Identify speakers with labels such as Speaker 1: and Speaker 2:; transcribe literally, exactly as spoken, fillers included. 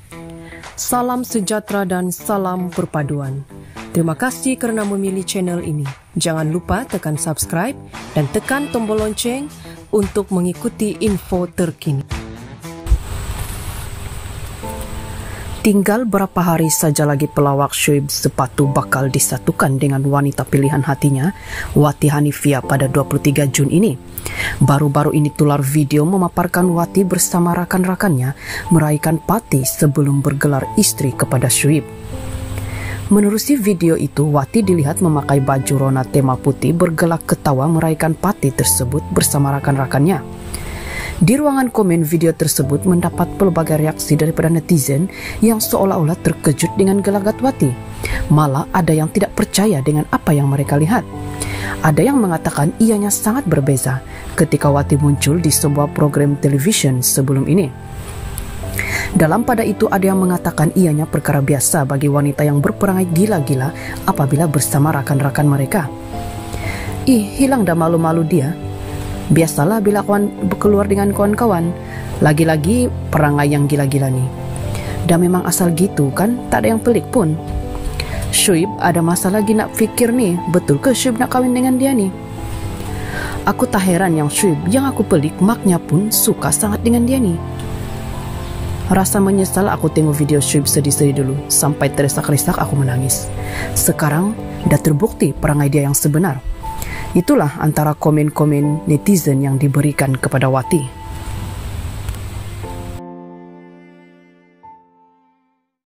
Speaker 1: Salam sejahtera dan salam perpaduan. Terima kasih kerana memilih channel ini. Jangan lupa tekan subscribe dan tekan tombol lonceng untuk mengikuti info terkini. Tinggal berapa hari saja lagi pelawak Syuib sepatu bakal disatukan dengan wanita pilihan hatinya, Wati Hanifia, pada dua puluh tiga Jun ini. Baru-baru ini tular video memaparkan Wati bersama rakan-rakannya meraihkan parti sebelum bergelar istri kepada Syuib. Menerusi video itu, Wati dilihat memakai baju rona tema putih bergelak ketawa meraihkan parti tersebut bersama rakan-rakannya. Di ruangan komen video tersebut mendapat pelbagai reaksi daripada netizen yang seolah-olah terkejut dengan gelagat Wati. Malah ada yang tidak percaya dengan apa yang mereka lihat. Ada yang mengatakan ianya sangat berbeza ketika Wati muncul di sebuah program televisyen sebelum ini. Dalam pada itu ada yang mengatakan ianya perkara biasa bagi wanita yang berperangai gila-gila apabila bersama rakan-rakan mereka. Ih, hilang dah malu-malu dia. Biasalah bila kawan keluar dengan kawan-kawan, lagi-lagi perangai yang gila-gila nih. Dan memang asal gitu kan, tak ada yang pelik pun. Syuib ada masa lagi nak fikir nih, betul ke Syuib nak kahwin dengan dia nih? Aku tak heran yang Syuib yang aku pelik maknya pun suka sangat dengan dia nih. Rasa menyesal aku tengok video Syuib sedih-sedih dulu, sampai teresak-resak aku menangis. Sekarang dah terbukti perangai dia yang sebenar. Itulah antara komen-komen netizen yang diberikan kepada Wati.